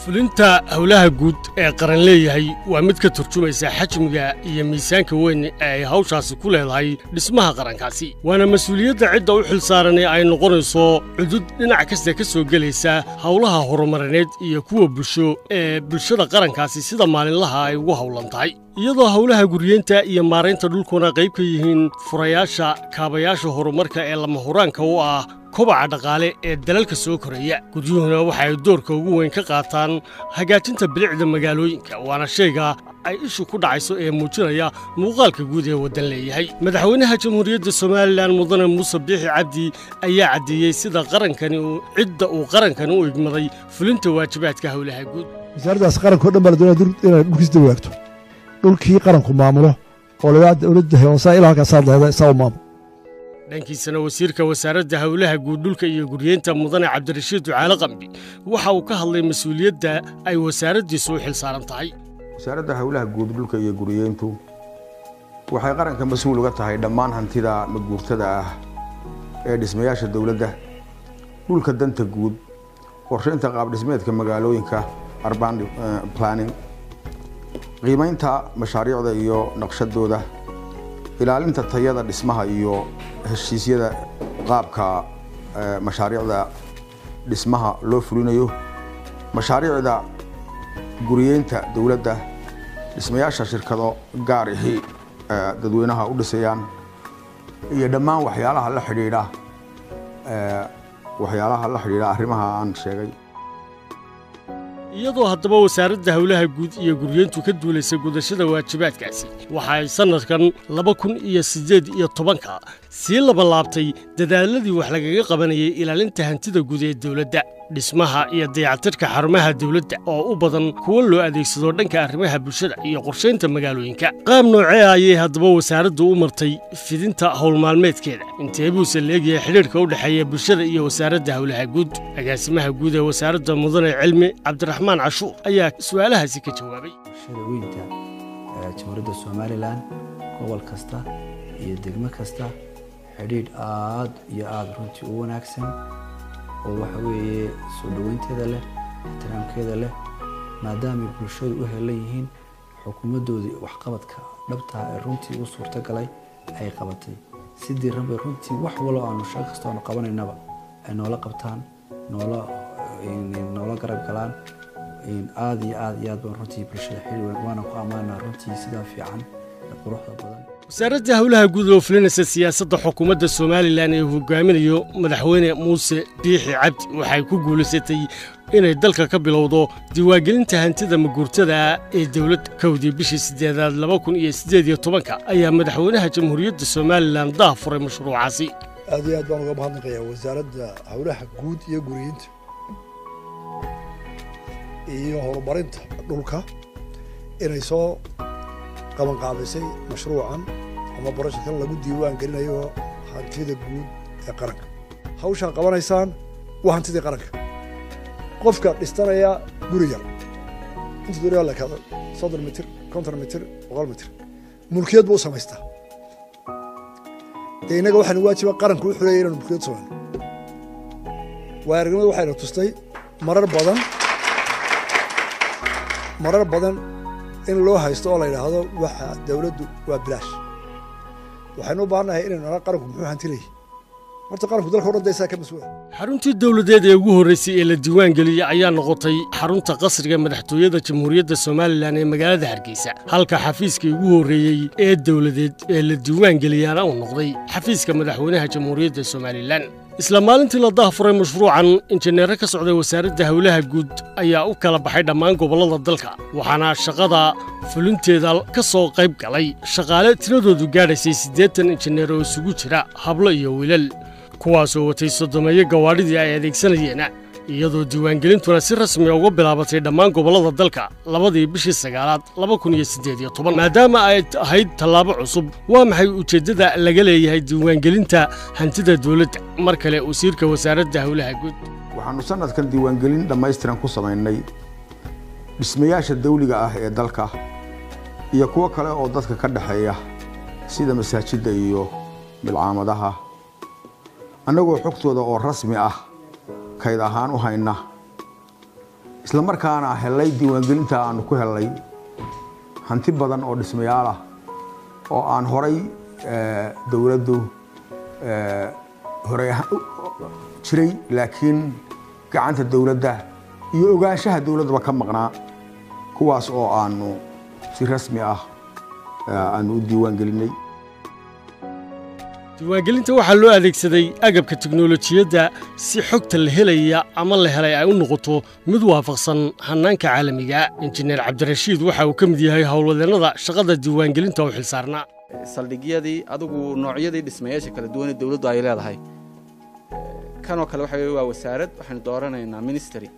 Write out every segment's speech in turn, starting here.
fulinta hawlaha guud ee qaran leeyahay waa mid ka turjumaysa xajmiga iyo miisaanka weyn ee ay hawshaasi ku leedahay dhismaha qarankaasi waana mas'uuliyadda cidda u xilsaaran ee ay noqonayso cudud dhinac kasta ka soo gelaysa hawlaha horumarineed iyo kuwa bulsho ee bulshada qarankaasi sida maalinlaha ay ugu hawlan tahay iyadoo hawlaha guryeenta iyo maaraynta dhulkuna qayb ka yihiin furayaasha kaabayaasha horumarka ee lama huraanka u ah kobaca dhaqaale ee dalalka soo koraya guryuhuna waxa ay doorka ugu weyn ka qaataan hagaajinta bilicda magaalooyinka waana shayga ay ishu ku dhacayso ee muujinaya muuqaalka guud ee waddan leeyahay madaxweynaha jamhuuriyadda Soomaaliland mudane Muuse Biixi Cabdi ayaa cadeeyay sida qarankani u igmaday fulinta waajibaadka hawlaha guud wasaaraddaas qaranka dhan baa la doonaa inay dhulkiisa wadaagto dhulkii qaranku maamulo oo dowladda hoose ilaa halkaas leedahay isaga maamulo dhankiisana wasiirka wasaaradda hawlaha guud dhulka iyo guryeenta mudane Cabdirashiid Ducaale Qambi waxa uu ka hadlay mas'uuliyadda ay wasaaraddiisu u xilsaaran tahay wasaaradda hawlaha guud dhulka iyo guryeyntu waxay qaranka mas'uul uga tahay dhammaan hantida maguurtada ah ee dhismayaasha dawladda dhulka danta guud qorsheynta qaab dhismeedka magaalooyinka urban planning qiimaynta mashaariicda iyo naqshadooda ilaalinta tayada dhismaha iyo heshiisyada qaabka mashaariicda dhismaha loo fulinayo mashaariicda guryeenta dawladda dhismayaasha shirkado gaar ah dadweynaha u dhisayaan iyo dhammaan waxyaalaha la xiriira arrimaha aan sheegay iyadoo haddaba wasaaradda hawlaha guud iyo guryeyntu ka duulaysa gudashada waajibaadkaasi waxa ay sanadkan 2018 sii laabtay dadaaladii wax lagaga qabanayay ilaalinta hantida guud ee dawladda dhismaha iyo dayactirka xarumaha dawladda oo u badan kuwa loo adeegsado dhanka arrimaha bulshada iyo qorsheynta magaalooyinka qaab noocee ayay haddaba wasaaraddu u martay fidinta howlmaalmeedkeeda intee buuse leegyahay xidhiidhka u dhexeeya bulshada iyo wasaaradda hawlaha guud agaasimaha guud ee wasaaradda mudane cilmi cabdiraxmaan cashuur ayaa su'aalahaasi ka jawaabay weynta jamhuuriyadda Soomaaliland gobol kasta iyo degmo kasta xidhiidh aad iyo aad runtii u wanaagsan oo waxa weeye soo dhaweynteeda leh ixtiraamkeeda leh maadaama bulshadu u helan yihiin xukuumadoodii waxqabadka dhabta ah ee runtii u suurtagalay ay qabatay sidii rabbi runtii wax walo aanu shaqo kasta oo qabanaynaba ay noola qabtaan noola garab galaan aad iyo aad baan runtii bulshada xiriir waana ku amaanaa runtii sida fiican quruxda badan wasaaradda hawlaha guud oo fulinaysa siyaasadda xukuumadda Soomaaliland ee hogaaminayo madaxweyne Muuse Biixi Cabdi waxay ku guuleysatay inay dalka ka bilowdo diiwaangelinta hantida maguurtada ee dawladda kowdii bishii 8aad 2018 ayaa madaxweynaha jamhuuriyadda Soomaaliland daafuray mashruucaasi aad iyo aad baan uga mahadnaqayaa wasaaradda hawlaha guud iyo guryeynta iyo horumarinta dhulka inay soo qaban qaabisay mashruucan ama barashada lagu diiwaan gelinayo hantida guud ee qaranka hawsha qabanaysaan waa hantida qaranka qofka dhistanaya guri yar inta duriya la kado 30 mitir 50 mitir 100 mitir mulkiyad buu samaystaa inaga waxaan waajiba qaranku u xuleeyay inuu mulkiyad sameeyo waargnimadu waxay tustay marar badan in loo haysto oo la yiraahdo waxa dawladdu waa bilaash waxaanu u baahanahay inaynu qaranku muxuu hantilay horta qaranku dalka dhanaysa ka mas'uul xaruntii dawladeed ee ugu horeysay ee la diiwaan geliyay ayaa noqotay xarunta qasriga madaxtooyada jamhuuriyadda Soomaaliland ee magaalada Hargeysa halka xafiiskii ugu horeeyay ee dawladeed ee la diiwaan geliyana uu noqday xafiiska madaxweynaha jamhuuriyadda Soomaaliland isla maalintii la daafuray mashruucan injineer ka socday wasaaradda hawlaha guud ayaa u kala baxay dhammaan gobollada dalka waxaana shaqada fulinteeda ka soo qayb galay shaqaale tiradoodu gaadhaysay 80 injineer oo isugu jira hablo iyo wiilal kuwaasoo watay sodomeeyo gawaadhidii ay adeegsanayeen iyadoo diiwaangelintuna si rasmi ah uga bilaabatay dhammaan gobollada dalka 2 bishii 9aad 2018 maadaama ay ahayd tallaabo cusub waa maxay ujeedada laga leeyahay diiwaangelinta hantida dawladda mar kale wasiirka wasaaradda hawlaha guud waxaanu sanadkan diiwaangelin dhammaystiran ku sameynay dhismayaasha dawliga ah ee dalka iyo kuwa kale oo dadka ka dhaxeeya sida masaajidda iyo bilcaamadaha annagoo xogtooda oo rasmi ah kayd ahaan u hayna isla markaana helay diiwaangelinta aanu ku helay hanti badan oo dhismayaal ah oo aan horay dawladdu horay jiray laakiin gacanta dawladda iyo ogaanshaha dawladda ka maqnaa kuwaas oo aanu si rasmi ah aanu u diiwaangelinay diiwaangelinta waxaa loo adeegsaday agabka tiknoolajiyadda si xogta la helaya ama la helay ay u noqoto mid waafaqsan hannaanka caalamiga injineer cabdirashiid waxa uu ka mid yahay howlwadeennada shaqada diiwaangelinta u xilsaarnaa saldhigyadii adigu noocyadii dhismayaasha kala duwan ee dawladdu ay leedahay kanoo kale waxa waa wasaarad waxaanu dooranaynaa ministry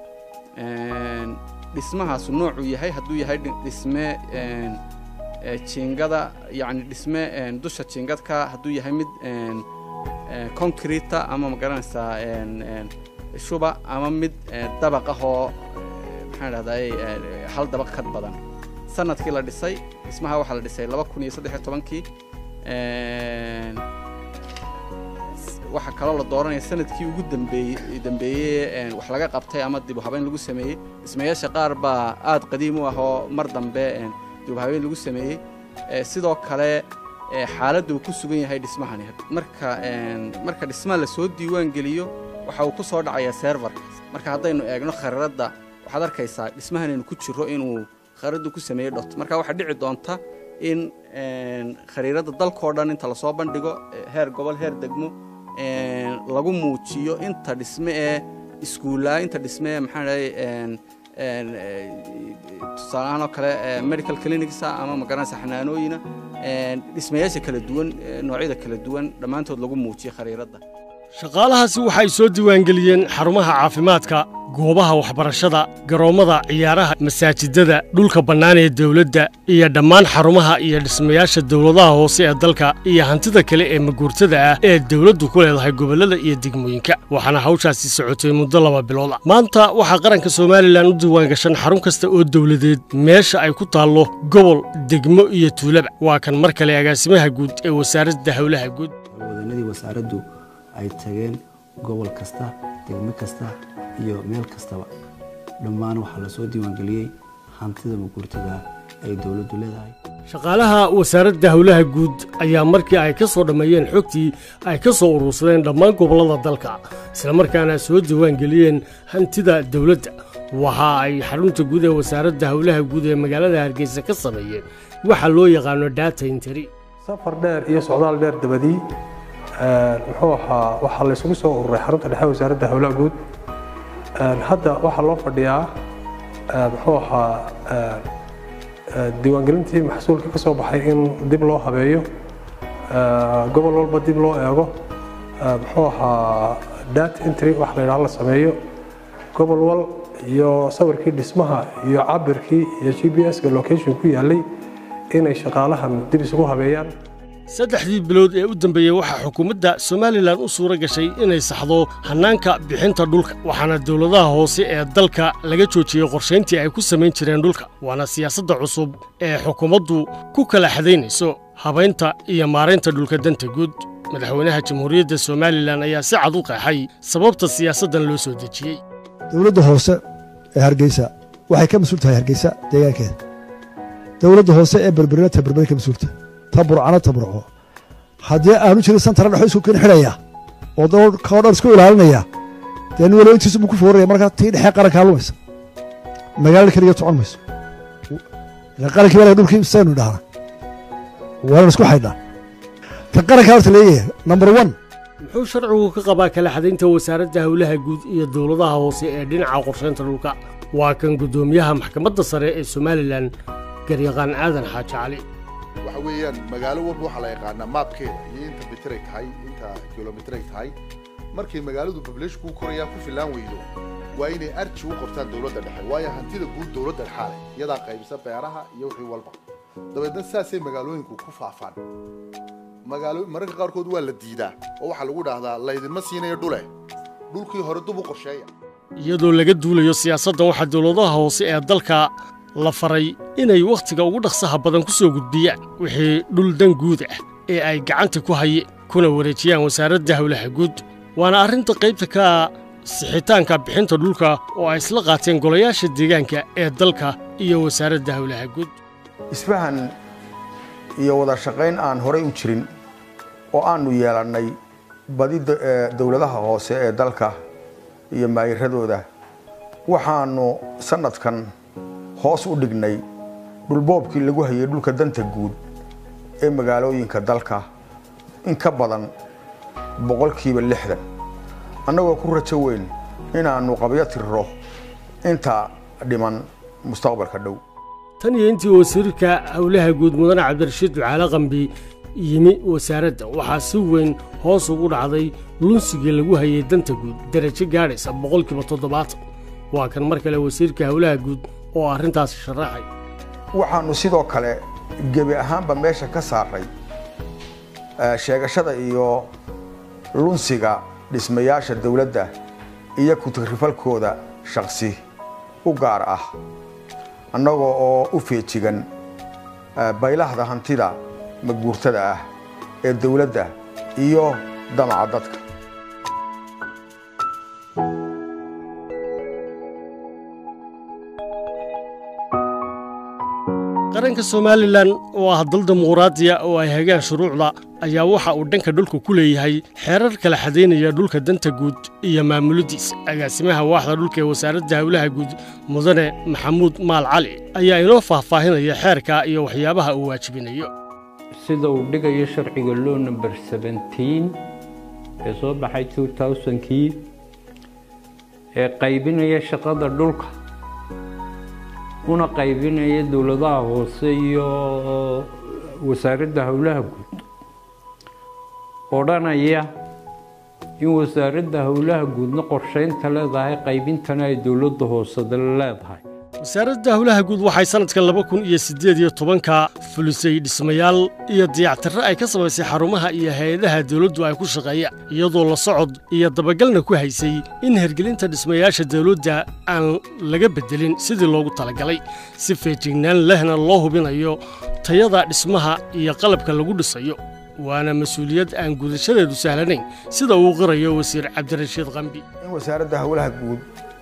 dhismahaasu noocuu yahay hadduu yahay dhisme jiingada yacni dhisme dusha jiingadka hadduu yahay mid concrete ama ma garanaysaa shuba ama mid dabaq ah oo maxaan dhahday hal dabaq ka badan sanadkii la dhisay dhismaha waxaa la dhisay 2013kii waxa kaloo la dooranaya sanadkii ugu dambeeyay wax laga qabtay ama dib u habeyn lagu sameeyay dhismayaasha qaar baa aad qadiim u ah oo mar dambe dib u habeyn lagu sameeyay sidoo kale xaaladdu ku sugan yahay dhismahani marka dhismaha la soo diiwaan geliyo waxa uu ku soo dhacayaa server marka haddaynu eegno khariirada waxaad arkaysaa dhismahan ku jiro inuu khariiradu ku sameeyay dot marka waxa dhici doonta in khariirada dalkoo dhan inta la soo bandhigo heer gobol heer degmo lagu muujiyo inta dhisme ee iskuulaa inta dhisme maxaan dhahay tusaalahaan oo kale medical clinics ama ma garanaysa xanaanooyina dhismayaasha kala duwan noocyada kala duwan dhammaantood lagu muujiyo khariirada shaqaalahaasi waxay soo diiwaangeliyeen xarumaha caafimaadka goobaha waxbarashada garoomada ciyaaraha masaajidada dhulka bannaan ee dawladda iyo dhammaan xarumaha iyo dhismayaasha dawladaha hoose ee dalka iyo hantida kale ee maguurtada ah ee dawladdu ku leedahay gobollada iyo degmooyinka waxaana hawshaasi socotay muddo 2 bilood maanta waxaa qaranka Soomaaliland u diiwaangashan xarun kasta oo dawladeed meesha ay ku taallo gobol degmo iyo tuulaba waa kan mar kale agaasimaha guud ee wasaaradda hawlaha guud wadanadii wasaaraddu ay tageen gobol kasta degmo kasta iyo meel kastaba dhammaan waxa la soo diiwaangeliyay hantida maguurtada ay dawladdu leedahay shaqaalaha wasaaradda hawlaha guud ayaa markii ay ka soo dhameeyeen xogtii ay ka soo urursadeen dhammaan gobollada dalka isla markaana soo diiwaangeliyeen hantida dawladda waxa ay xarunta guud ee wasaaradda hawlaha guud ee magaalada Hargeysa ka sameeyeen waxa loo yaqaan data entry safar dheer iyo socdaal dheer dabadii waxaa la isugu soo ururay xarunta dhexe wasaaradda hawlaha guud hadda waxaa loo fadhiyaa diiwaangelintii maxsuulka ka soo baxay in dib loo habeeyo gobol walba dib loo eego data entry wax la yidhaahdo la sameeyo gobol wal iyo sawirkii dhismaha iyo cabirkii iyo GPS-ka location ku yaalay inay shaqaalahan dib isugu habeeyaan 3 bilood ee u dambeeyay waxa xukuumadda Soomaaliland u suura gashay inay saxdo hannaanka bixinta dhulka waxaana dawladaha hoose ee dalka laga joojiyay qorsheyntii ay ku sameyn jireen dhulka waana siyaasadda cusub ee xukuumaddu ku kala xadeynayso habeynta iyo maareynta dhulka danta guud madaxweynaha jamhuuriyadda Soomaaliland ayaa si cad u qeexay sababta siyaasaddan loo soo dejiyay dawladda hoose ee Hargeysa waxay ka mas'uul tahay Hargeysa deegaankeeda dawladda hoose ee Berbera ka mas'uulta taburcana taburco haddii aanu jirin santara dhaxo isku keen xidhaya oo dawladda isku ilaalinaya teen walayntiisu ku fooraya marka tii dhexe qaranka lumaysa magaalada kaliya socon mayso qaranka walaal dhulkii saynu dhaana waa isku xidhnaa ta qaranka horta leeyahay number 1 muxuu sharcigu ka qabaa kala xadaynta wasaaradda hawlaha guud iyo dawladaha hoose ee dhinaca qorsheynta dhulka waa kan gudoomiyaha maxkamadda sare ee Soomaaliland garyaqaan aadan xaaji cali waxa weeyaan magaalo walba waxa la yaqaanaa maapkeeda iyo inta mitir ay tahay inta kilomitir ay tahay markii magaaladu population ku koraya ku filaan weydo waa inay arji u qortaan dawladda dhexe waayo hantida guud dawladda dhexe iyada qaybisa beeraha iyo wixii walba dabeedna saasay magaalooyinku ku faafaan mararka qaarkood waa la diidaa oo waxa lagu dhaahdaa laydinma siinayo dhulkii hore dib u qorsheeya iyadoo laga duulayo siyaasaddan waxa dawladaha hoose ee dalka la faray inay waqtiga ugu dhaqsaha badan ku soo gudbiyaan wixii dhul dan guud ah ee ay gacanta ku hayeen kuna wareejiyaan wasaaradda hawlaha guud waana arrinta qaybta ka sixitaanka bixinta dhulka oo ay isla qaateen golayaasha deegaanka ee dalka iyo wasaaradda hawlaha guud. isfahan iyo wada shaqayn aan horey u jirin oo aanu yeelannay badi dawladaha hoose ee dalka iyo maayiradooda waxaanu sanadkan hoos u dhignay dhulboobkii lagu hayay dhulka danta guud ee magaalooyinka dalka in ka badan 60% annagoo ku rajo weyn inaanu qabyo tirro inta dhiman mustaqbalka dhow. tan iyo intii wasiirka hawlaha guud mudane cabdirashiid ducaale qambi yimi wasaaradda waxaa si weyn hoos ugu dhacday lunsigii lagu hayay danta guud darajo gaadhaysa 70%. waa kan mar kale wasiirka hawlaha guud oo arrintaas sharaxay. waxaanu sidoo kale gebi ahaanba meesha ka saaray sheegashada iyo lunsiga dhismayaasha dawladda iyo ku tagrifalkooda shakhsi u gaar ah annagoo oo u feejigan baylahda hantida maguurtada ah ee dawladda iyo damaca dadka. qaranka Soomaaliland oo ah dal dimuqraadiya oo ay hagaan shuruucda ayaa waxa uu dhanka dhulka ku leeyahay xeerar kala xadeynaya dhulka danta guud iyo maamuladiisa. agaasimaha waaxda dhulka ee wasaaradda hawlaha guud mudane Maxamuud Maal Cali ayaa inoo faahfaahinaya xeerka iyo waxyaabaha uu waajibinayo. sida uu dhigayo sharciga law number 17 ee soo baxay 2000kii ee qaybinaya shaqada dhulka una qaybinaya dawladaha hoose iyo wasaaradda hawlaha guud odhanaya in wasaaradda hawlaha guudna qorsheynta leedahay qaybintana ay dawladda hoose leedahay. wasaaradda hawlaha guud waxay sanadka 2018 fulisay dhismayaal iyo dayactirro ay ka samaysay xarumaha iyo hay'adaha dawladdu ay ku shaqeeyaan iyadoo la socod iyo dabagalna ku haysay in hergelinta dhismayaasha dawladda aan laga bedelin sidii loogu talagalay si feejignaan lehna loo hubinayo tayada dhismaha iyo qalabka lagu dhisayo. waana mas'uuliyad aan gudashadeedu sahlanayn sida uu qirayo wasiir cabdirashiid qambi. in wasaaradda hawlaha guud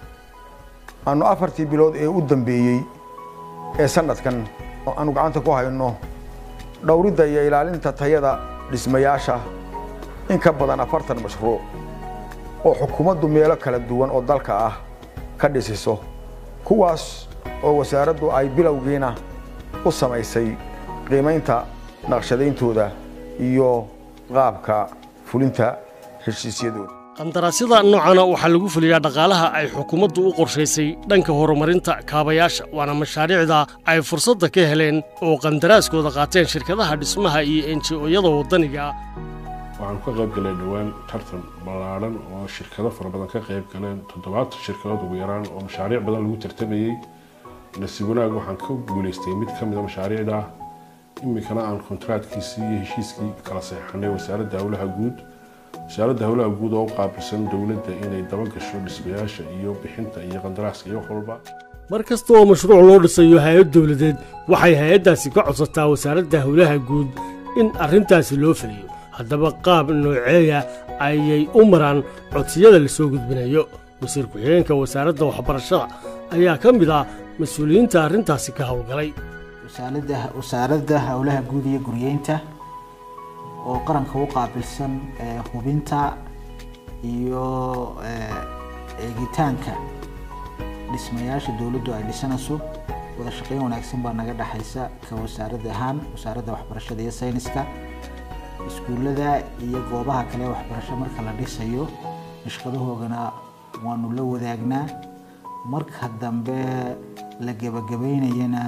aanu 4 bilood ee u dambeeyay ee sanadkan aanu gacanta ku hayno dhowridda iyo ilaalinta tayada dhismayaasha in ka badan 40 mashruuc oo xukuumaddu meelo kala duwan oo dalka ah ka dhisiso kuwaas oo wasaaraddu ay bilowgiina u samaysay qiimaynta naqshadayntooda iyo qaabka fulinta heshiisyadooda. qandaraasyada noocana waxaa lagu fuliyaa dhaqaalaha ay xukuumaddu u qorshaysay dhanka horumarinta kaabayaasha waana mashaariicda ay fursadda ka heleen oo qandaraaskooda qaateen shirkadaha dhismaha iyo NGO-yada waddaniga. waxaan ka qayb galay dhawaan tartan ballaaran oo shirkado fara badan ka qayb galeen 7 shirkadood ugu yaraan oo mashaariic badan lagu tartamayay. nasiib wanaag waxaan ka guulaystay mid ka mid ah mashaariicda imikana aan kontraadkiisii iyo heshiiskii kala saxeexnay wasaaradda hawlaha guud. wasaaradda hawlaha guud oo qaabilsan dawladda inay daba gasho dhismayaasha iyo bixinta iyo qandaraaska iyo walba. mar kasta oo mashruuc loo dhisayo hay'ad dawladeed waxay hay'addaasi ka codsataa wasaaradda hawlaha guud in arrintaasi loo fuliyo. haddaba qaab nooceeya ayay u maraan codsiyada la soo gudbinayo. wasiir ku-xigeenka wasaaradda waxbarashada ayaa ka mid ah mas'uuliyiinta arrintaasi ka howlgalay. wasaaradda hawlaha guud iyo guryeynta oo qaranka u qaabilsan hubinta iyo eegitaanka dhismayaasha dawladdu ay dhisanayso wada shaqayn wanaagsan baa naga dhaxaysa ka wasaaradda ahaan wasaaradda waxbarashada iyo sayniska iskuullada iyo goobaha kale waxbarasho marka la dhisayo nashqadahoogana waanu la wadaagnaa marka dambe la gabagabaynayana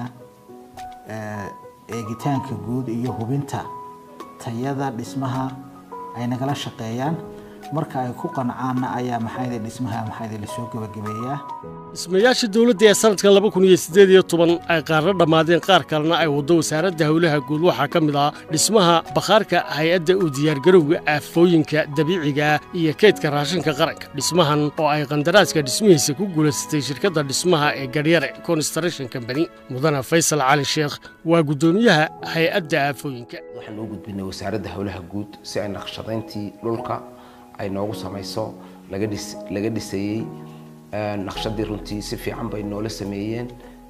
eegitaanka guud iyo hubinta tayada dhismaha ay nagala shaqeeyaan marka ay ku qancaana ayaa maxayda dhismaha maxayda la soo gabagabeeyaa. dhismayaasha dawladda ee sanadka 2018 ay qaarna dhammaadeen qaar kalena ay waddo wasaaradda hawlaha guud waxaa ka mid ah dhismaha bakhaarka hay'adda u diyaargarowga aafooyinka dabiiciga iyo kaydka raashinka qaranka. dhismahan oo ay qandaraaska dhismihiisa ku guulaysatay shirkadda dhismaha ee Garyare Construction Company. mudane Faysal Cali Sheekh waa gudoomiyaha hay'adda aafooyinka. waxaan u gudbinay wasaaradda hawlaha guud si ay naqshadayntii dhulka ay noogu samayso laga dhisayay naqshadii runtii si fiican bay noola sameeyeen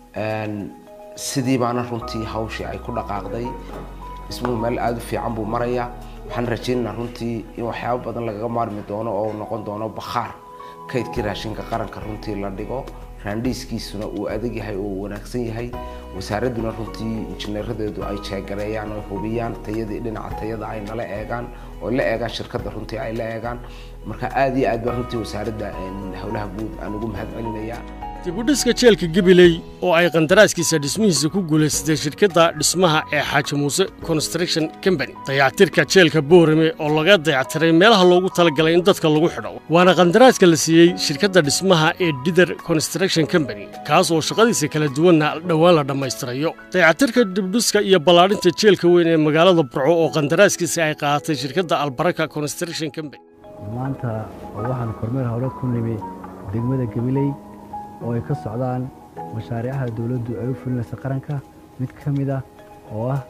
sidii baana runtii hawshii ay ku dhaqaaqday dhismuhu meel aad u fiican buu marayaa waxaan rajaynaynaa runtii in waxyaabo badan lagaga maarmi doono oo noqon doono bakhaar kaydkii raashinka qaranka runtii la dhigo raandhiiskiisuna uu adag yahay oo wanaagsan yahay wasaaraduna runtii injineeradeedu ay jeegareeyaan oo hubiyaan tayadii dhinaca tayada ay nala eegaan oo la eegaan shirkadda runtii ay la eegaan marka aad iyo aad baan runtii wasaaradda howlaha guud aan ugu mahadcelinayaa dib u dhiska jeelka Gabiley oo ay qandaraaskiisa dhismihiisa ku guuleysatay shirkadda dhismaha ee Xaaji Muuse Construction Company dayactirka jeelka Boorame oo laga dayactiray meelaha loogu talagalay in dadka lagu xidho waana qandaraaska la siiyay shirkadda dhismaha ee Dither Construction Company kaas oo shaqadiisa kala duwanna dhawaan la dhameystirayo dayactirka dib u dhiska iyo ballaarinta jeelka weyn ee magaalada Burco oo qandaraaskiisa ay qaadatay shirkadda Albaraka Construction Company maanta waxaan kormeer hawlad ku nimi degmada Gabiley oo ay ka socdaan mashaariicaha dawladdu ay u fulinayso qaranka mid ka mid ah oo ah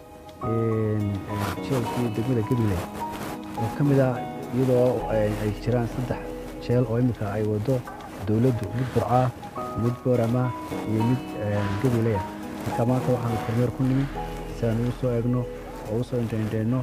jeelkii degmada Gabiley oo ka mid ah iyadoo ay jiraan 3 jeel oo imika ay wado dawladdu mid Burca mid Boorama iyo mid Gabiley marka maanta waxaan kormeer ku nimi si aan u soo eegno oo u soo indheeyno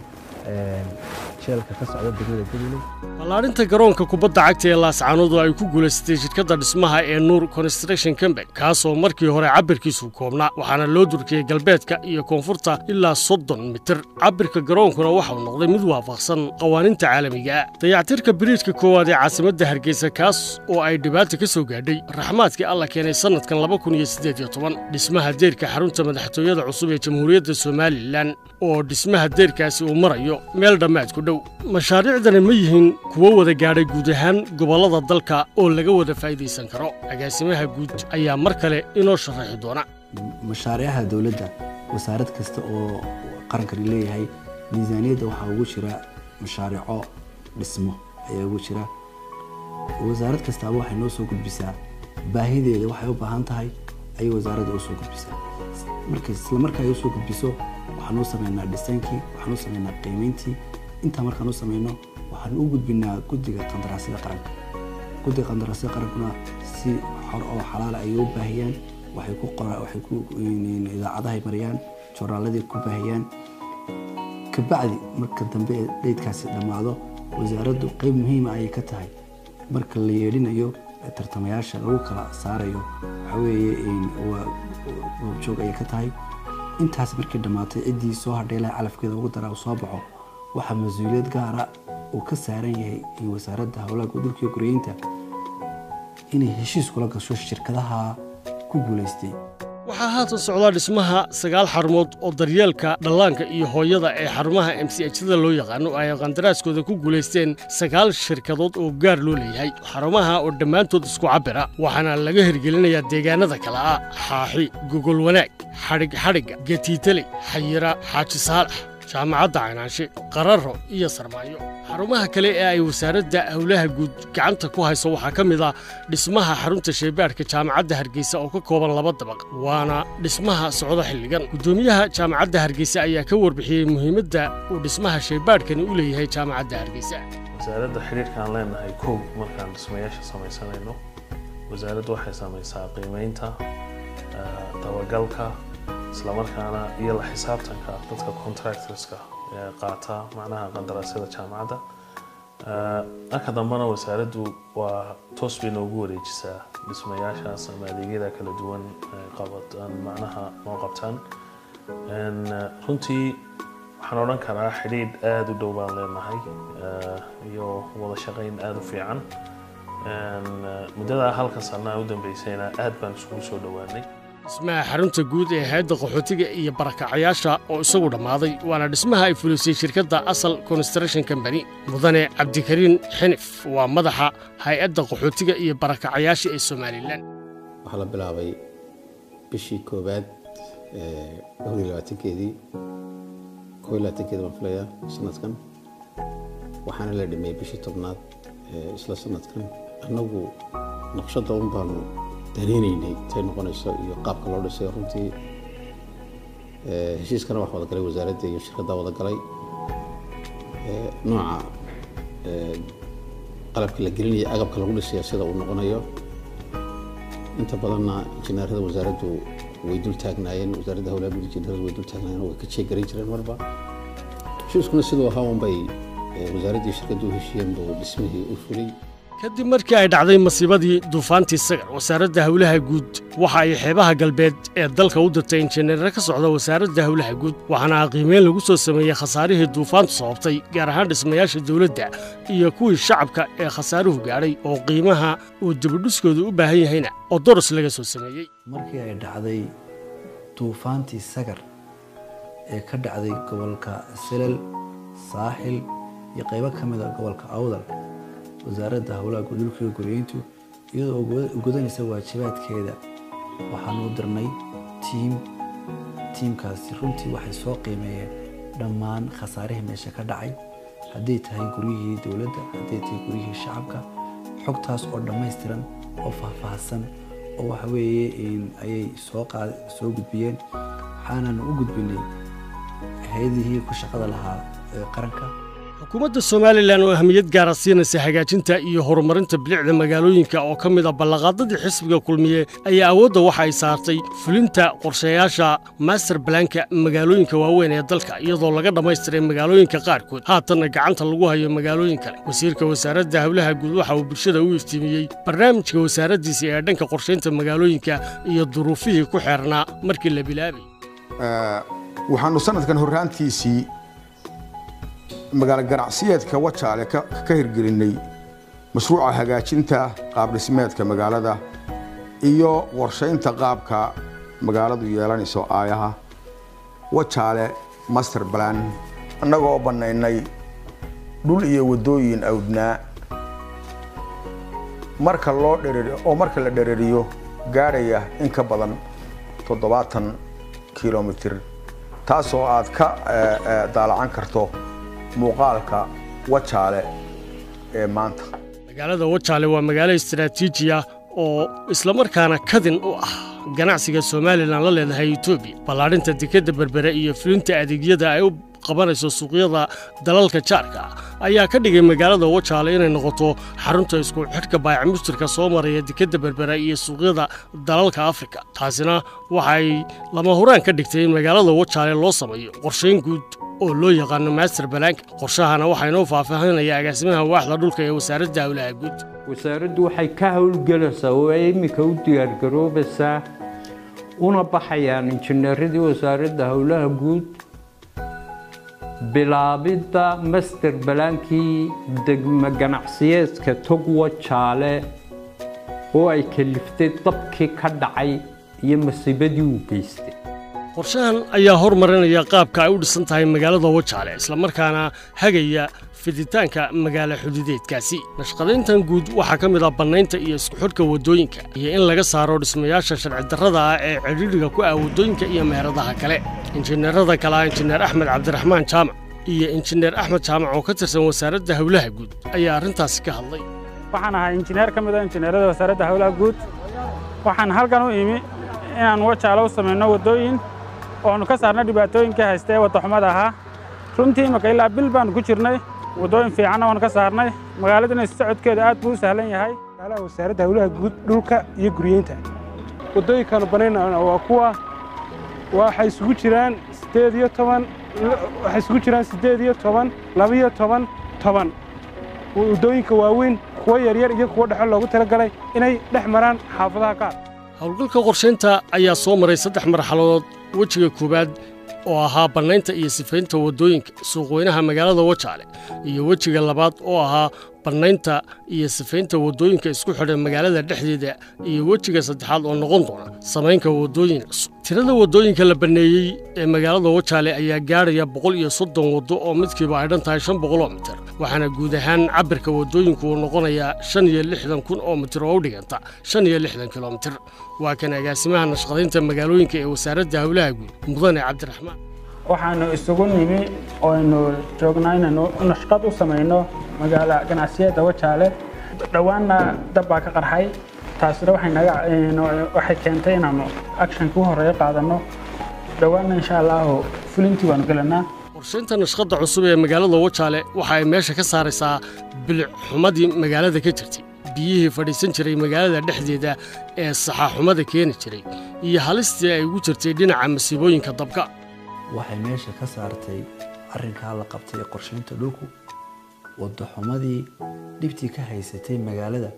jeelka ka socda degmada Gabiley ballaarinta garoonka kubadda cagta ee Laascaanood oo ay ku guuleysatay shirkadda dhismaha ee Nuur Construction Company kaas oo markii hore cabirkiisu koobnaa waxaana loo durkiyay galbeedka iyo koonfurta ilaa 30 mitir cabirka garoonkuna waxa uu noqday mid waafaqsan qawaaniinta caalamiga ah dayactirka biriijka koowaad ee caasimadda Hargeysa kaas oo ay dhibaato ka soo gaadhay raxmaadkii alla keenay sanadkan 2018 dhismaha deerka xarunta madaxtooyada cusub ee Jamhuuriyadda Somaliland oo dhismaha deerkaasi uu marayo meel dhammaad ku dhow mashaariicdani ma yihiin kuwa wada gaadhay guud ahaan gobollada dalka oo laga wada faa'iideysan karo agaasimaha guud ayaa mar kale inoo sharaxi doona mashaariicaha dawladda wasaarad kasta oo qaranka leeyahay miisaaniyadda waxa ugu jira mashaariico dhismo ayaa ugu jira wasaarad kasta waxay noo soo gudbisaa baahideeda waxay u baahan tahay ay wasaaradda u soo gudbisaa marka ay u soo gudbiso waxaan u sameynaa dhisaankii waxaan u sameynaa qiimeyntii inta markaan u sameyno waxaan u gudbinaa guddiga qandaraasyada qaranka guddiga qandaraasyada qarankuna si xor oo xalaal ay u baahiyaan waxay ku idaacadahay mariyaan joornaaladii ku baahiyaan kabacdi marka dambe dheydkaasi dhammaado wasaaraddu qayb muhiima ayay ka tahay marka la yeedhinayo tartamayaasha lagu kala saarayo waxa weeye joog ayay ka tahay intaas markii dhamaatay ciddii soo hadhay lahay calafkeeda ugu daraa soo baxo waxa mas'uuliyad gaar ah oo ka saaran yahay in wasaaradda howlaha guud iyo guryeynta inay heshiis kula gasho shirkadaha ku guuleystay waxaa haatan socda dhismaha 9 xarumood oo daryeelka dhallaanka iyo hooyada ee xarumaha MCH-da loo yaqaano ay qandaraaskooda ku guuleysteen 9 shirkadood oo gaar loo leeyahay xarumaha oo dhammaantood isku cabira waxaana laga hirgelinayaa deegaanada kala ah xaaxi gogol wanaag xadhig gatiitale xayira xaaji saalax jaamacadda Caynaanshe qararo iyo Sarmaayo xarumaha kale ee ay wasaaradda howlaha guud gacanta ku hayso waxaa ka mid ah dhismaha xarunta shaybaadhka jaamacadda Hargeysa oo ka kooban 2 dabaq waana dhismaha socda xilligan gudoomiyaha jaamacadda Hargeysa ayaa ka warbixiyay muhiimadda uu dhismaha shaybaadhkani u leeyahay jaamacadda Hargeysa wasaaradda xiriirkan leenahay koob markaan dhismayaasha samaysanayno wasaaraddu waxay samaysaa qiimeynta dabagalka isla markaana iyo la xisaabtanka dadka contractorska ee qaata macnaha qandaraasyada jaamacadda marka dambana wasaaraddu waa toos bay noogu wareejisaa dhismayaashaas ama adeegyada kala duwan qabataan macnaha noo qabtaan runtii waxaan odhan karaa xidhiidh aad u dhow baan leenahay iyo wada shaqayn aad u fiican muddadaa halka sanaa u dambeysayna aad baan isugu soo dhowaanay dhismaha xarunta guud ee hay'adda qaxootiga iyo barakacayaasha oo isagu dhammaaday waana dhismaha ay fulisay shirkadda Asal Construction Company mudane Cabdikariin Xinif waa madaxa hay'adda qaxootiga iyo barakacayaasha ee Somaliland waxaa la bilaabay bishii koobaad 2020keedii baan filayaa sanadkan waxaana la dhameeyay bishii tobnaad isla sanadkan annagu naqshadda un baanu dareemaynay tay noqonayso iyo qaabka loo dhisay runtii heshiiskana wax wada galay wasaaradda iyo shirkadda wada galay nooca qalabka la gelinaya agabka lagu dhisaya sida uu noqonayo inta badanna injineerada wasaaraddu way dul taagnaayeen wasaaradda howlaha guud injineeradu way dul taagnaayeen oo ka jeegarin jireen marba heshiiskuna sidoo ahaa unbay wasaaraddii shirkaddu u heshiiyeen buu dhismihii u fulay kadib markii ay dhacday masiibadii duufaantii sagar wasaaradda howlaha guud waxa ay xeebaha galbeed ee dalka u dirtay injineerada ka socda wasaaradda howlaha guud waxaana qiimeyn lagu soo sameeyey khasaarihii duufaantu sababtay gaar ahaan dhismayaasha dawladda iyo kuwii shacabka ee khasaaruhu gaadhay oo qiimaha uu dibudhiskoodu u baahan yahayna oo doros laga soo sameeyey markii ay dhacday duufaantii sagar ee ka dhacday gobolka Salel Saaxil iyo qaybo ka mid ah gobolka Awdal wasaaradda howlaha guud iyo guryeyntu iyadoo gudanaysa waajibaadkeeda waxaan u dirnay tiimkaasi runtii waxay soo qiimeeyeen dhammaan khasaarihii meesha ka dhacay haddii tahay guryihii dawladda haddii tahay guryihii shacabka xogtaas oo dhammaystiran oo faahfaahsan oo waxa weeye ayay soo gudbiyeen waxaanan u gudbinay hay'adihii ku shaqada lahaa qaranka xukuumadda Soomaaliland oo ahmiyad gaar ah siinaysa hagaajinta iyo horumarinta bilicda magaalooyinka oo ka mid ah ballanqaadadii xisbiga kulmiye ayaa awoodda waxa ay saartay fulinta qorshayaasha master planka magaalooyinka waaweyn ee dalka iyadoo laga dhammaystiray magaalooyinka qaarkood haatanna gacanta lagu hayo magaalooyin kale wasiirka wasaaradda howlaha guud waxa uu bulshada u iftiimiyey barnaamijka wasaaraddiisa ee dhanka qorshaynta magaalooyinka iyo duruufihii ku xeernaa markii la bilaabay waxaanu sanadkan horraantiisii magaalo ganacsiyeedka Wajaale ka hirgelinay mashruuca hagaajinta qaab dhismeedka magaalada iyo qorshaynta qaabka magaaladu yeelanayso aayaha Wajaale master plan annagoo banaynay dhul iyo wadooyin awdnaa marka la dhereeriyo gaaraya in ka badan 70 kilomitir taasoo aad ka daalacan karto muuqaalka Wajaale ee maanta magaalada Wajaale waa magaalo istiraatiiji ah oo isla markaana kadin u ah ganacsiga Soomaaliland la leedahay Itoobiya ballaarinta dekedda Berbera iyo fulinta adeegyada ay u qabanayso suuqyada dalalka jaarka ayaa ka dhigay magaalada Wajaale inay noqoto xarunta isku xidhka baayac mushtarka soo maraya dekedda Berbera iyo suuqyada dalalka Afrika taasina waxay lama huraan ka dhigtay in magaalada Wajaale loo sameeyo qorsheyn guud oo loo yaqaan master plan qorshahana waxaynu faahfaahinaya agaasimaha waaxda dhulka ee wasaaradda howlaha guud wasaaraddu waxay ka howlgelaysaa oo ay imika u diyaar garoobaysaa una baxayaan injineeradii wasaaradda howlaha guud bilaabidda master plankii degmo ganacsiyeedka tog Wajaale oo ay kaliftay dabkii ka dhacay iyo masiibadii uu geystay qorshahan ayaa hormarinaya qaabka ay u dhisan tahay magaalada Wajaale isla markaana hagaya fiditaanka magaalo xuduudeedkaasi nashqadayntan guud waxa ka mid ah banaynta iyo isku xidhka wadooyinka iyo in laga saaro dhismayaasha sharci darrada ah ee cidhiidhiga ku ah wadooyinka iyo meheradaha kale injineerada kale injineer Axmed Cabdiraxmaan Jaamac iyo injineer Axmed Jaamac oo ka tirsan wasaaradda howlaha guud ayaa arintaas ka hadlay waxaan ahay injineer ka mid ah injineerada wasaaradda howlaha guud waxaan halkan u imi inaan Wajaale u sameeyno wadooyin oo aanu ka saarnay dhibaatooyinka haystay waddo xumada ahaa runtii imika ilaa bil baan ku jirnay wadooyin fiican oo ka saarnay magaaladana socodkeeda aad buu u sahlan yahay wasaaradda howlaha guud dhulka iyo guryeynta wadooyinkan banaynayna waa kuwa waxay isugu jiraan 12 wadooyinka waaweyn kuwa yaryar iyo kuwa dhexe loogu talagalay inay dhex maraan xaafadaha qaar howlgalka qorshaynta ayaa soo maray 3 marxaladood wejiga koobaad oo ahaa banaynta iyo sifaynta wadooyinka suuqweynaha magaalada Wajaale iyo wejiga labaad oo ahaa banaynta iyo sifaynta wadooyinka isku xidha magaalada dhexdeeda iyo wejiga saddexaad oo noqon doona sameynka wadooyin cusub tirada wadooyinka la baneeyay ee magaalada Wajaale ayaa gaaraya 130 wado oo midkiiba ay dhan tahay 500 mitir waxaana guud ahaan cabirka wadooyinku uu noqonayaa 65,000 oo mitir oo u dhiganta 65 kilomitir waa kan agaasimaha nashqadaynta magaalooyinka ee wasaaradda howlaha guud mudane Cabdiraxmaan waxaanu isugu nimi oo aynu joognaa inaynu nashqad u samayno magaalo ganacsiyeedka Wajaale dhawaanna dab baa ka qarxay taasina waxay keentay inaanu action ku horeeyo qaadano dhawaanna insha Allah fulintii waan galanaa qorshaynta nashqadda cusub ee magaalada Wajaale waxa ay meesha ka saaraysaa bilic xumadii magaalada ka jirtay biyihii fadhiisan jiray magaalada dhexdeeda ee saxaxumada keeni jiray iyo halistii ay ugu jirtay dhinaca masiibooyinka dabka waxay meesha ka saartay arrinka la qabtay qorshaynta dhulku wada xumadii dhibtii ka haysatay magaalada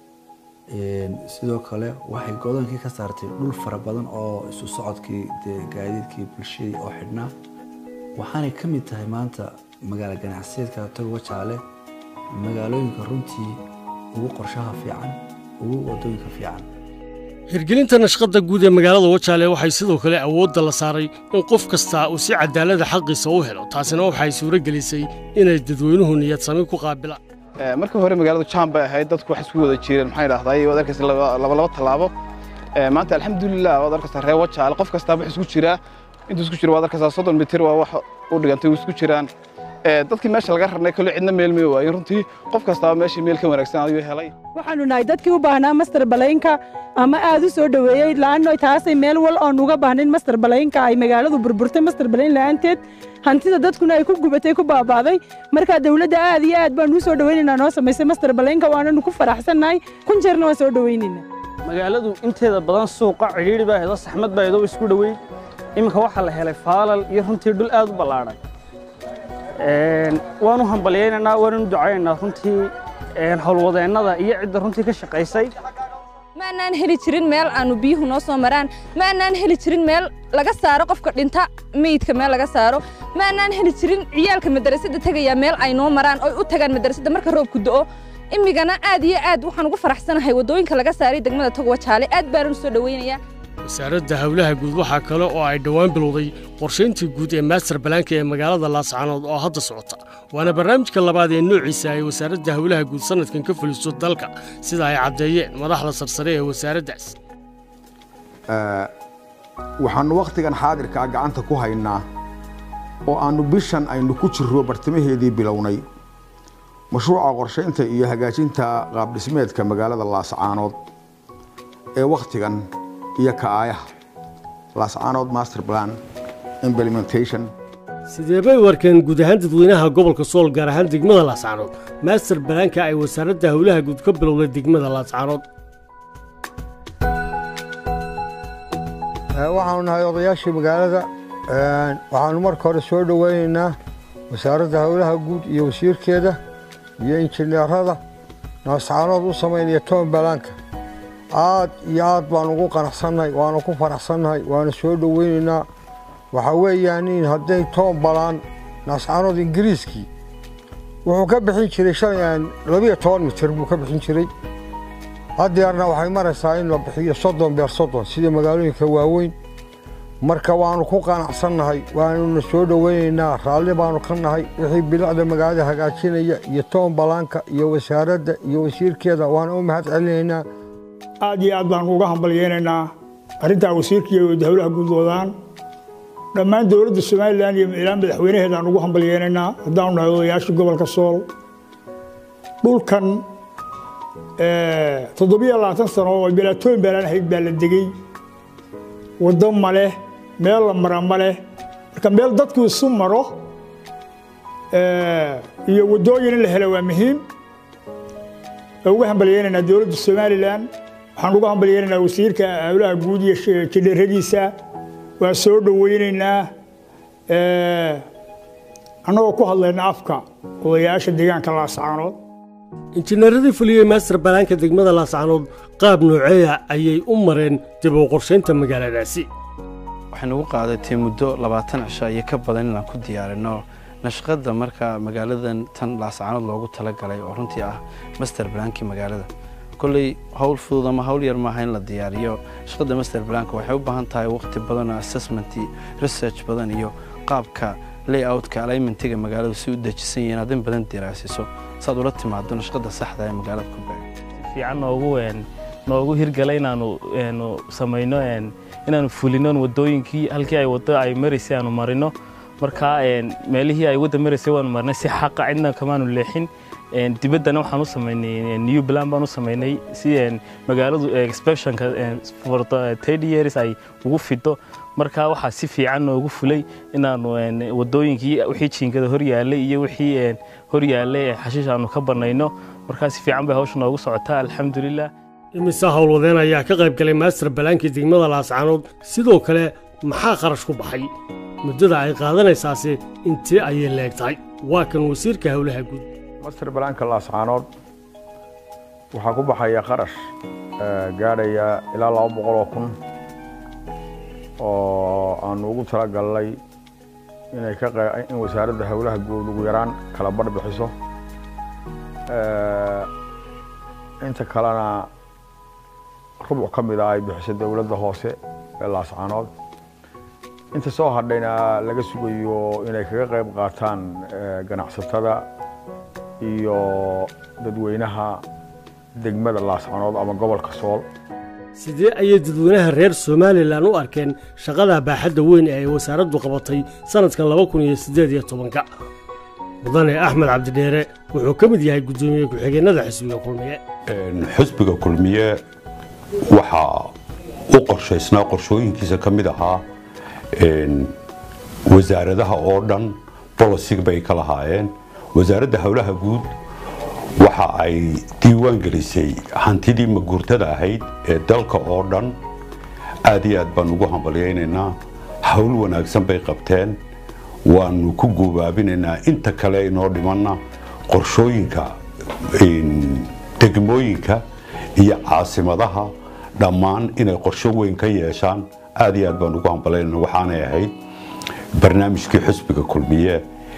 sidoo kale waxay go'aankii ka saartay dhul fara badan oo isu socodkii gaadiidkii bulshada oo xidhnaa waxaanay ka mid tahay maanta magaalo ganacsiyeedka Tog Wajaale magaalooyinka runtii ugu qorshaha fiican ugu wadooyinka fiican hirgelinta nashqadda guud ee magaalada Wajaale waxay sidoo kale awoodda la saaray in qof kasta uu si cadaalad xaqiisa u helo taasina waxay suura gelisay inay dadweynuhu niyad sami ku qaabilaan markii hore magaaladu jam bay ahayd dadku wax isku wada jireen maxay raahday wadarkaas laba talaabo maanta alxamdulillah wadarkaas reer Wajaale qof kasta wax isku jira inta isku jira wadarkaas 30 mitir waa wax u dhigantay isku jiraan dadkii meesha laga rarnay kale cidna meel ma waayeen runtii qof kasta meesha meel ka wanaagsan ayuu helay waxaanu nahay dadkii u baahnaa master baleenka ama aad u soo dhaweeyay laano taasay meel wal oo nuga baahnayn master baleenka ay magaaladu burburtay master baleen la'aanteed hantida dadkuna ay ku gubatay ku baabaaday marka dawladda aad iyo aad baan u soo dhaweynaynaa noo sameysay master baleenka waana ku faraxsanahay kun jeerna waan soo dhaweynaynaa magaaladu inteeda badan suuqa ciriiri baa hedo saxmad baa hedo isku dhaweey iminka waxa la helay faalal iyo runtii dhul aad u ballaaran waanu hambalyeynaa waanu ducaynaa runtii howlwadeennada iyo cidda runtii ka shaqaysay ma aanan heli jirin meel aanu biyuhu noo soo maraan ma aanan heli jirin meel laga saaro qofka dhinta meydka meel laga saaro ma aanan heli jirin ciyaalka madrasada tagaya meel ay noo maraan oo u tagaan madrasada marka roobku da'o imigana aad iyo aad waxaan ugu faraxsanahay wadooyinka laga saaray degmada Tog Wajaale aad baan u soo dhaweynayaa wasaaradda hawlaha guud waxa kale oo ay dhawaan bilowday qorshayntii guud ee master planka ee magaalada Laascaanood oo hadda socota waana barnaamijka labaad ee noociisa ay wasaaradda hawlaha guud sanadkan ka fuliso dalka sida ay cadeeyeen madaxda sarsare ee wasaaraddaas waxaan waqtigan xaadirka gacanta ku haynaa oo aanu bishan aynu ku jirro bartamaheedii bilownay mashruuca qorshaynta iyo hagaajinta qaab dhismeedka magaalada Laascaanood ee waqtigan iyo kaayaha Laascaanood master plan implementation sidee bay warkeen guud ahaan dadweynaha gobolka Sool gaar ahaan degmada Laascaanood master planka ay wasaaradda hawlaha guud ka bilowday degmada Laascaanood waxaanu nahay odayaashii magaalada waxaanu marka hore soo dhaweynaynaa wasaaradda hawlaha guud iyo wasiirkeeda iyo injineerada Laascaanood u sameynaya toon balanka aad iyo aad baan ugu qanacsannahay waana ku faraxsannahay waana soo dhaweynaynaa waxa weeyaan in hadday toon balaan Laascaanood ingiriiskii wuxuu ka bixin jiray 12 mitir buu ka bixin jiray haddeerna waxay maraysaa in la bixiyo 30 beer 30 sida magaalooyinka waaweyn marka waanu ku qanacsannahay waanu soo dhaweynaynaa raalli baanu ka nahay wixii bilicda magaalada hagaajinaya iyo toon balaanka iyo wasaaradda iyo wasiirkeeda waana u mahad celinaynaa aad iyo aad baan uga hambalyeynaa arrinta wasiirkiisa hawlaha guud wadaan dhammaan dawladda Soomaaliland iyo ilaa madaxweynaheeda aan ugu hambalyeynaa hadaan nahay odayaasha gobolka Sool dhulkan 7 sano oo bilaatoon baalan ahayd baa la degay wado male meel la mara male marka meel dadku isu maro iyo wadooyin la helo waa muhiim ugu hambalyeynaa dawladda Soomaaliland waxaan ugu hambalyeynaa wasiirka hawlaha guud iyo jileeradiisa waa soo dhaweynaynaa anagoo ku hadlayna afka odayaasha deegaanka Laascaanood injineeradii fuliyay master planka degmada Laascaanood qaab nooceeya ayay u mareen dib u qorshaynta magaaladaasi waxaan ugu qaadatay muddo 20 cisho iyo ka badan inaan ku diyaarino nashqadda marka magaaladan tan Laascaanood loogu talagalay oo runtii ah master planki magaalada kulay hawl fudud ama hawl yar ma ahayn la diyaariyo shaqada master planka waxay u baahan tahay waqti badan assessment research badan iyo qaabka layout-ka alignment-ga magaalada si u dejisan yahay adan badan diraasiso saad ula timaado nashqada saxda ee magaalada ku baahan fiican noogu hirgalay inaanu sameeyno inaanu fulino wadooyinkii halkii ay wado ay marisay aanu marino marka meelihii ay wada marisay waanu marnay si xaq cidna kamaanu leexin dibaddana waxaan u samaynay new plan baan u samaynay si magaaladu expansionka for 30 years ay ugu fido marka waxa si fiican noogu fulay inaanu wadooyinkii wixii jiinkada hor yaalay iyo wixii hor yaalay xashiish aanu ka banayno marka si fiican bay hawsha noogu socotaa alxamdulillah imisa howlwadeen ayaa ka qayb galay master balaankii degmada Laascaanood sidoo kale maxaa kharash ku baxay muddada ay qaadanaysaasi intii ay leegtahay waa kan wasiirka hawlaha guud master balaanka Laascaanood waxa ku baxaya kharash gaadhaya ilaa 200,000 oo aan ugu talagalnay in wasaaradda hawlaha guud ugu yaraan kala badh bixiso inta kalena rubuc ka mid ah ay bixisay dawladda hoose ee Laascaanood inta soo hadhayna laga sugayo inay kaga qayb qaataan ganacsatada iyo dadweynaha degmada Laascaanood ama gobolka Sool sidee ayay dadweynaha reer Soomaaliland u arkeen shaqada baaxadda weyn ee wasaaraddu qabatay sanadkan 2018 mudane Axmed Cabdi Dheere wuxuu ka mid yahay gudoomiye ku-xigeenada xisbiga kulmiye xisbiga kulmiye waxa uu qorshaysnaa qorshooyinkiisa ka mid ahaa wasaaradaha oo dhan policy bay ka lahaayeen wasaaradda hawlaha guud waxa ay diiwaan gelisay hantidii maguurtada ahayd ee dalka oo dhan aad iyo aad baan ugu hambalyeynaa hawl wanaagsan bay qabteen waanu ku guubaabinaynaa inta kale inoo dhimanna qorshooyinka degmooyinka iyo caasimadaha dhammaan inay qorsho weyn ka yeeshaan aad iyo aad baan ugu hambalyeynaa waxaanay ahayd barnaamijkii xisbiga kulmiye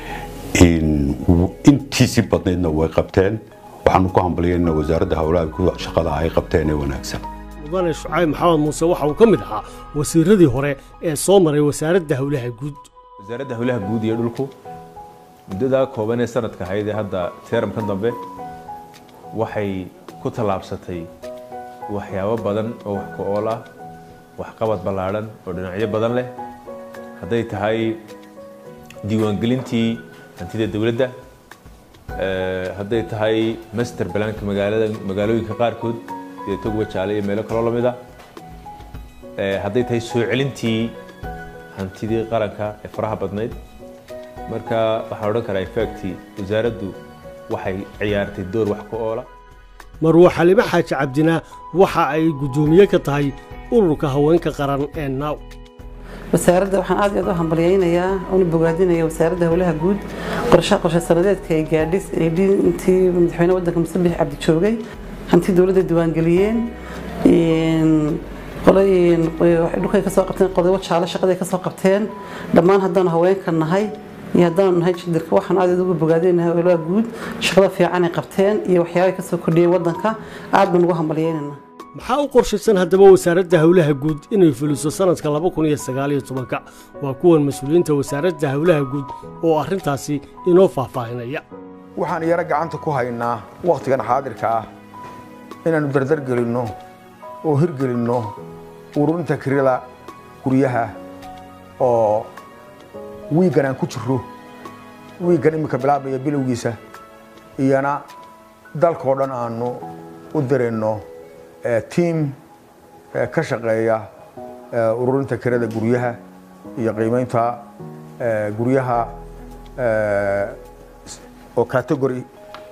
intiisi badnaydna way qabteen waxaanu ku hambalyeynaa wasaaradda hawlaha guud shaqada ay qabteen ee wanaagsan mudane Shucayb Maxamed Muuse waxa uu ka mid ahaa wasiiradii hore ee soo maray wasaaradda hawlaha guud wasaaradda hawlaha guud iyo dhulku muddada kooban ee sanadka ahayd ee hadda teeramkan dambe waxay ku tallaabsatay waxyaabo badan oo wax ku ool ah waxqabad ballaaran oo dhinacyo badan leh hadday tahay diiwaangelintii hantida dawladda hadday tahay master balaanka magaalooyinka qaarkood sida Togwa Jaale iyo meelo kale oo lamid ah hadday tahay soo celintii hantidii qaranka ee faraha badnayd marka waxa oran karaa effecti wasaaraddu waxay ciyaartay door wax ku oola marwa Xalima Xaaji Cabdina waxa ay gudoomiye ka tahay ururka haweenka qaran ee naaw wasaaradda waxaan aad iyo aad u hambalyeynayaa oo bogaadinaya wasaaradda hawlaha guud qorshe sanadeedka ay gaadhis intii madaxweynaha waddanka Muse Cabdi joogay hanti dawladda diiwaan geliyeen qolooyin dhulkay ka soo qabteen qodobo jaale shaqada ay ka soo qabteen dhammaan haddaan haweenka nahay iyo haddaan nahay jidirka waxaan aad ugu bogaadinayaa hawlaha guud shaqada fiican ay qabteen iyo waxyaabo ka soo kordhiyay waddanka aad baan ugu hambalyeynaa maxaa u qorshaysan haddaba wasaaradda hawlaha guud inay fuliso sanadka 2019 waa kuwan mas'uuliyiinta wasaaradda hawlaha guud oo arrintaasi inoo faahfaahinaya waxaan yara gacanta ku haynaa waqtigan xaadirka ah inaanu dardar gelinno oo hirgelinno ururinta kirada guryaha oo wiigan aan ku jiro wiigan imika bilaabaya bilowgiisa iyana dalkoo dhan aanu u dirayno team ka shaqeeya ururinta kirada guryaha iyo qiimeynta guryaha oo category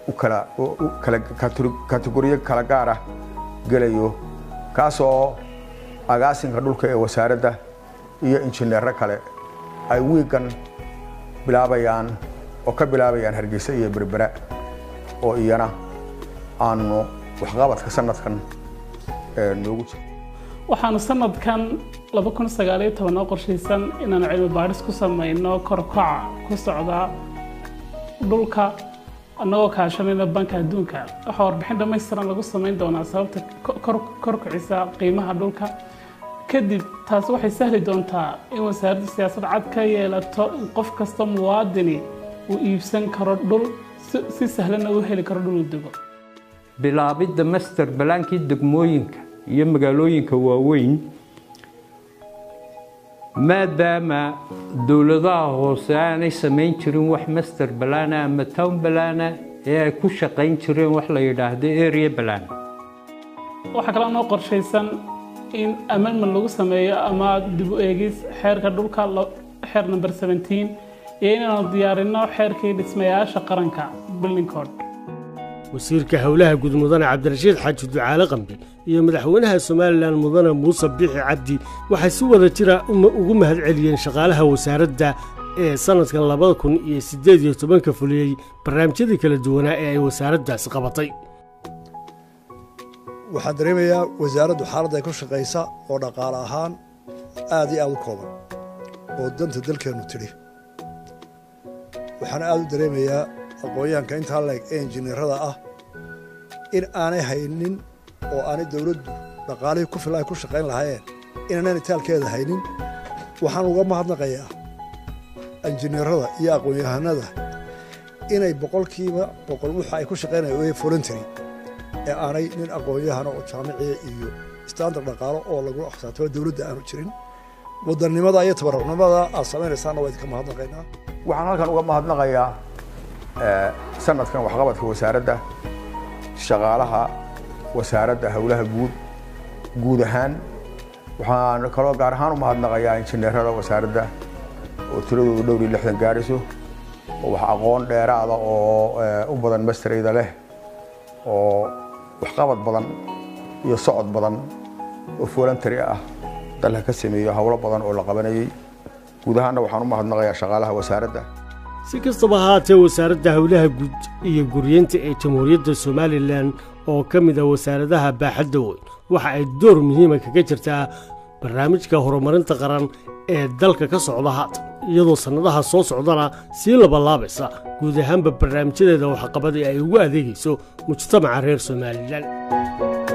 kategoriyo kala gaar ah gelayo kaasoo agaasinka dhulka ee wasaaradda iyo injineero kale ay wiigan bilaabayaan oo ka bilaabayaan Hargeysa iyo Berbera oo iyana aanu waxqabadka sanadkan noogu jiro waxaanu sanadkan 2019 oo qorshaysan inaan cilmi baadhis ku sameeyno korkaca ku socda dhulka annagoo kaashanayna banka adduunka waxa warbixin dhammaystiran lagu sameyn doonaa sababta korkacisa qiimaha dhulka kadib taas waxay sahli doontaa in wasaaradda siyaasadda cad ka yeelato in qof kasta muwaadini uu iibsan karo dhul si sahlan u heli karo dhul uu dego bilaabidda master balaankii degmooyinka iyo magaalooyinka waaweyn maadaama dowladaha hoose aanay samayn jirin wax master balaana ama town balaana ee ay ku shaqayn jireen wax la yidhaahdo area plan waxaa kaloo noo qorshaysan in amendment lagu sameeyo ama dib u eegis xeerka dhulka xeer number 17 iyo inaanu diyaarinno xeerkii dhismayaasha qaranka building code wasiirka howlaha guud mudane cabdirashiid xaaji ducaale qambi iyo madaxweynaha Soomaaliland mudane Muuse Biixi Cabdi waxay si wada jira ugu mahad celiyeen shaqaalaha wasaaradda ee sanadkan 2018 ka fuliyay barnaamijyada kala duwan ee ay wasaaraddaasi qabatay waxaan dareemayaa wasaaraddu xaaladda ay ku shaqaysa oo dhaqaale ahaan aad iyo aad u kooban oo danta dalkeennu tidhi waxaan aad u dareemayaa aqoonyahanka intaa leeg ee injineerada ah in aanay haynin oo aanay dowladdu dhaqaalihii ku filan ay ku shaqayn lahaayeen inaanaan itaalkeeda haynin waxaan uga mahadnaqayaa injineerada iyo aqoonyahanada inay boqolkiiba boqol waxa ay ku shaqaynayaan oo voluntary ee aanay nin aqoonyahana oo jaamiciya iyo standard dhaqaalo oo lagu aqsaato dowladda aanu jirin wadannimada iyo tabarrucnimada aad samaynaysaana waa idinka mahadnaqaynaa waxaan halkan uga mahadnaqayaa sanadkan waxqabadka wasaaradda shaqaalaha wasaaradda howlaha guud ahaan waxaan kaloo gaar ahaan u mahadnaqayaa injineerada wasaaradda oo tiradoodu dhowr iyo 60 gaarayso oo wax aqoon dheeraada oo u badan masterayda leh oo waxqabad badan iyo socod badan oo voluntary ah dalka ka sameeyo hawlo badan oo la qabanayay guud ahaanna waxaan u mahadnaqayaa shaqaalaha wasaaradda si kastaba haatee wasaaradda howlaha guud iyo guryeynta ee jamhuuriyadda Soomaaliland oo ka mid ah wasaaradaha baaxadda weyn waxa ay door muhiim ah kaga jirtaa barnaamijka horumarinta qaran ee dalka ka socda haatan iyadoo sanadaha soo socdana si labalaabaysa guud ahaanba barnaamijyadeeda waxqabad ay ugu adeegayso mujtamaca reer Soomaaliland